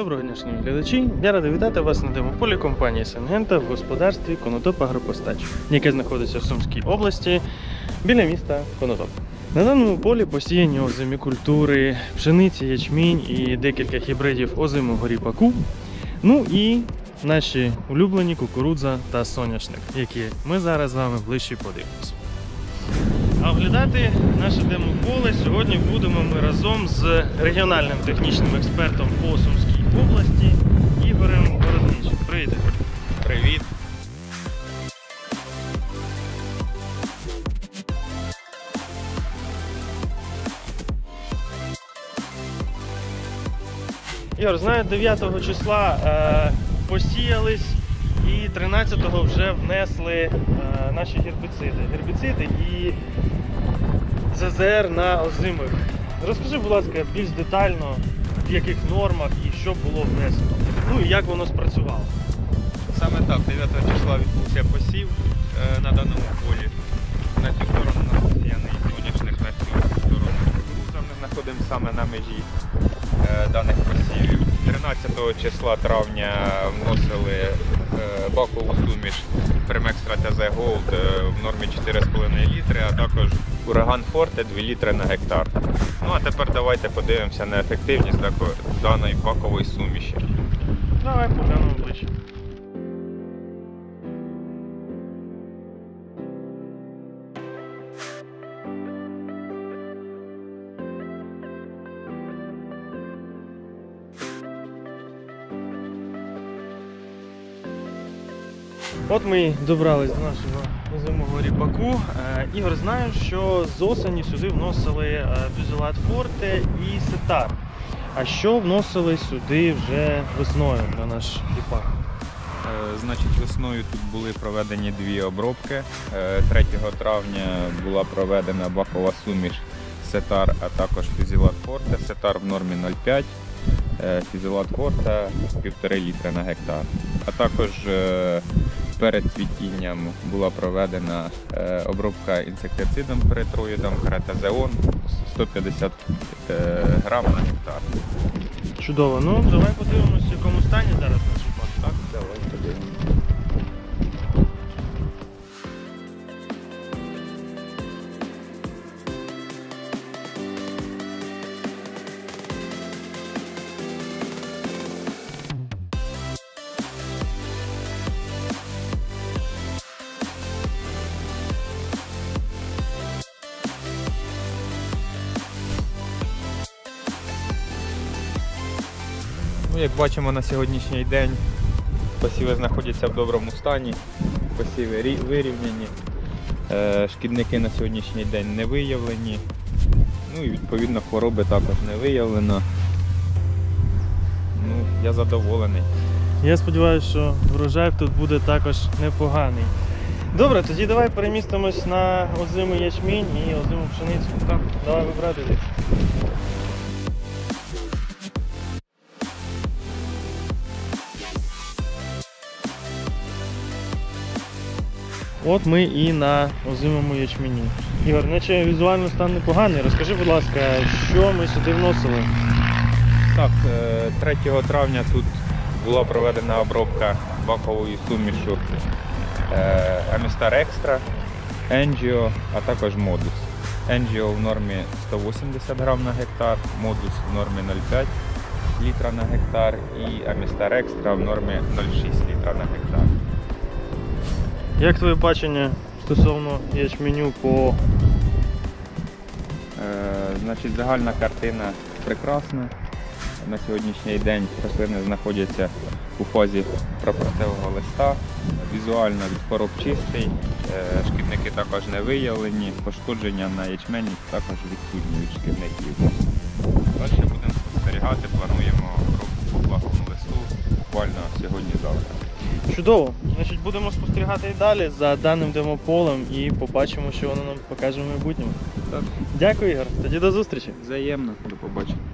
Доброго дня, шановні глядачі. Я радий вітати вас на демополі компанії Сингента в господарстві Конотоп Агропостач, яке знаходиться в Сумській області біля міста Конотоп. На даному полі посіяні озимі культури, пшениці, ячмінь і декілька гібридів озимого ріпаку. Ну і наші улюблені кукурудза та соняшник, які ми зараз з вами ближче подивимося. А оглядати наше демополе сьогодні будемо ми разом з регіональним технічним експертом по Сумській області Ігорем Городничим. Привіт, Ігор. Привіт. Ігор, знаю, 9 числа посіялись і 13-го вже внесли наші гербіциди і ЗЗР на озимих. Розкажи, будь ласка, більш детально, в яких нормах і що було внесено. Ну і як воно спрацювало. Саме так, 9 числа відбувся посів на даному полі. На цю сторону у нас посіяний соняшник, на цю сторону кукурудза. Ми знаходимося саме на межі даних посівів. 13 числа травня вносили бакову суміш Primextra TZ Gold в нормі 4,5 літри, а також Ураган Forte 2 літри на гектар. Ну а тепер давайте подивимося на ефективність даної бакової суміші. Давай поглянемо ближче. От ми і добрались до нашого озимого ріпаку. Ігор, знаю, що з осені сюди вносили Бюзелат Форте і Сетар. А що вносили сюди вже весною на наш ріпак? Значить, весною тут були проведені дві обробки. 3 травня була проведена бакова суміш Сетар, а також Бюзелат Форте. Сетар в нормі 0,5, Бюзелат Форте 1,5 літра на гектар. А також перед цвітінням була проведена обробка інсектицидом перитроїдом Хретазеон 150 грам на гектар. Чудово. Ну, давай подивимося, в якому стані зараз наш ріпак. Так, давай подивимося. Ну, як бачимо, на сьогоднішній день посіви знаходяться в доброму стані, посіви вирівняні, шкідники на сьогоднішній день не виявлені, ну і відповідно хвороби також не виявлено. Ну, я задоволений. Я сподіваюся, що врожай тут буде також непоганий. Добре, тоді давай перемістимось на озимий ячмінь і озиму пшеницю. Так, давай вибирати. От ми і на озимому ячмені. Ігор, наче візуально стан непоганий. Розкажи, будь ласка, що ми сюди вносили? Так, 3 травня тут була проведена обробка баковою сумішю Amestar Extra, Angio, а також Modus. Angio в нормі 180 грам на гектар, Modus в нормі 0,5 літра на гектар і Amestar Extra в нормі 0,6 літра на гектар. Як твоє бачення стосовно ячменю по... Значить, загальна картина прекрасна. На сьогоднішній день рослини знаходяться у фазі прапорцевого листа. Візуально від хвороб чистий, шкідники також не виявлені, пошкодження на ячмені також відсутні від шкідників. Далі будемо спостерігати, плануємо обробку по благому листу буквально сьогодні-завтра. Чудово! Значить, будемо спостерігати і далі за даним демополем і побачимо, що воно нам покаже в майбутньому. Так. Дякую, Ігор. Тоді до зустрічі. Взаємно. До побачення.